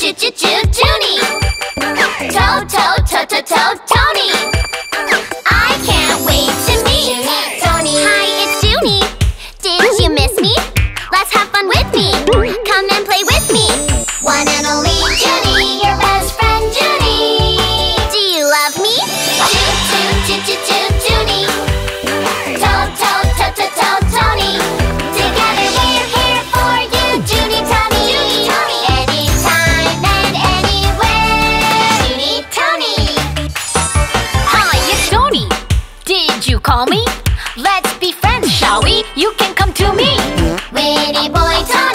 Juny. Tony. I can't wait to meet Tony. Hi, it's Juny. Did you miss me? Let's have fun with me. Come and play with me. One and only Juny, your best friend Juny. Do you love me? Juny. Tony. Together we're here for you, JunyTony. Anytime and anywhere, JunyTony. Hi, it's Tony. Did you call me? Let's be friends, shall we? You can come to me. Witty boy Tony.